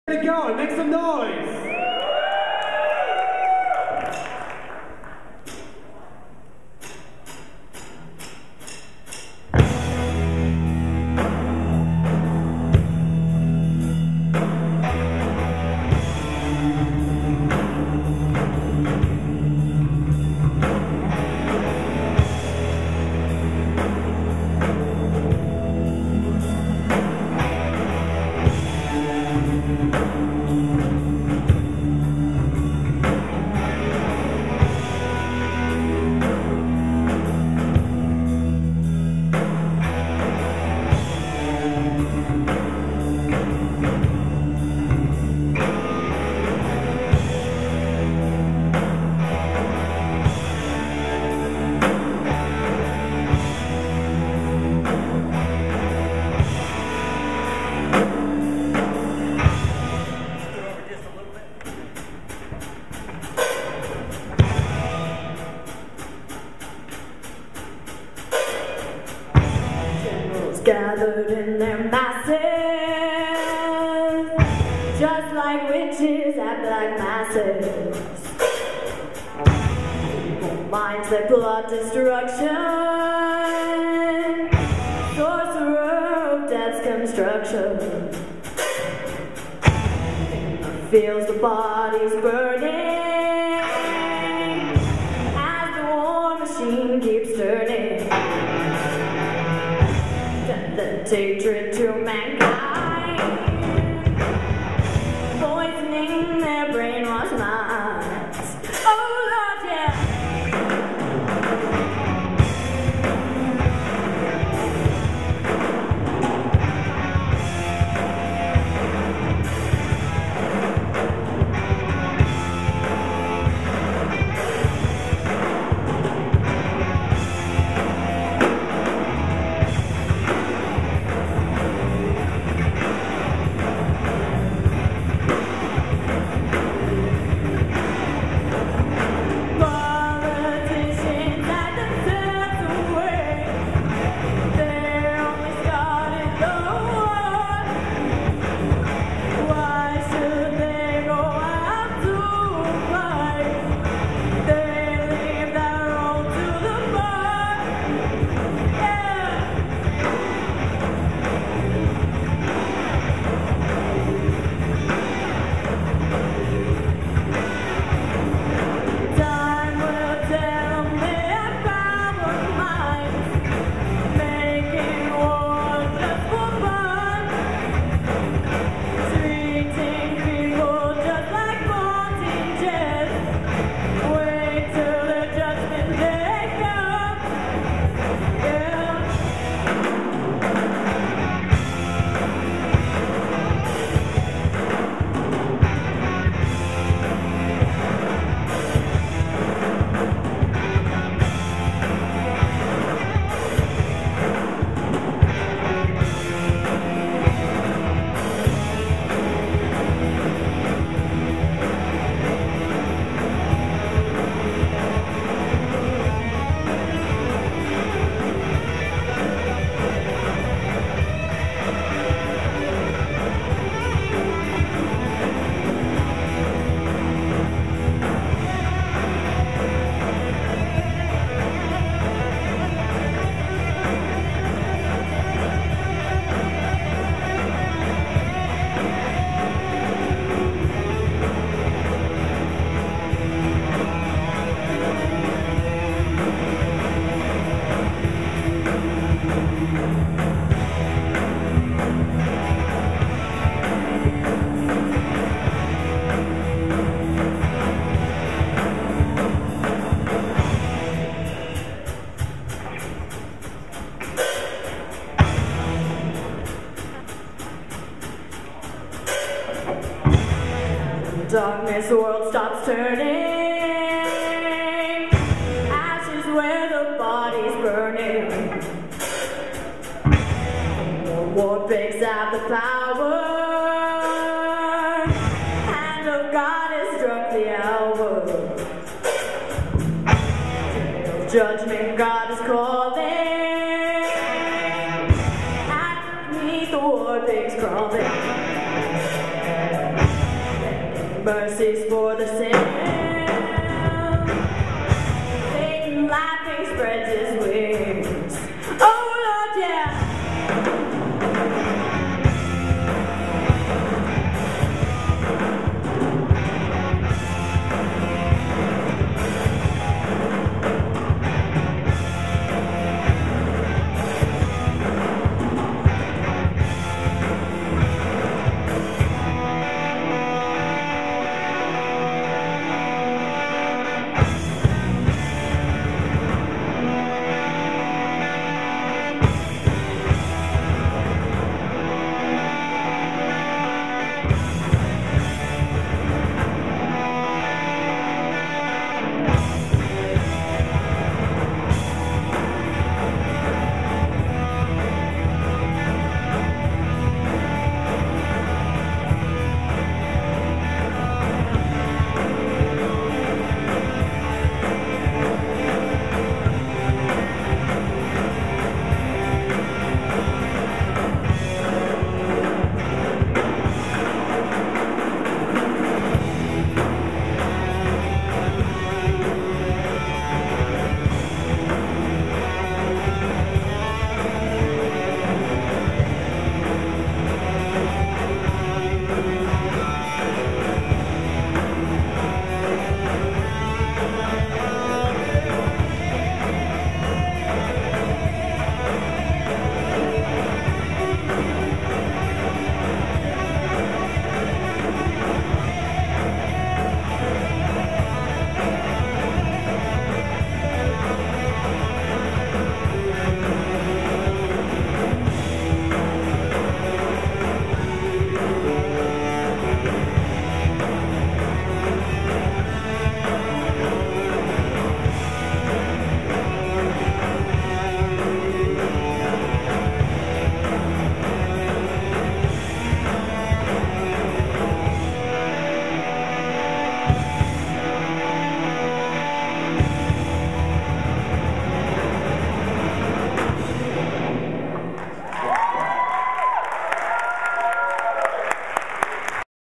Get it going, make some noise! Gathered in their masses, just like witches at black masses. Minds that plot destruction, sorcerer of death's construction. Feels the bodies burning as the war machine keeps turning. Hatred to mankind, poisoning their brainwashed minds. Oh Lord, yeah. Darkness, the world stops turning, ashes where the body's burning. The war picks out the power, hand of God has struck the hour. Judgment, God is calling, underneath the war pigs crawling. mercies for the sick.